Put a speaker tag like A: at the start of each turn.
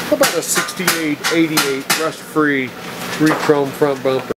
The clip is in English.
A: How about a 68, 88 rust-free re-chrome front bumper?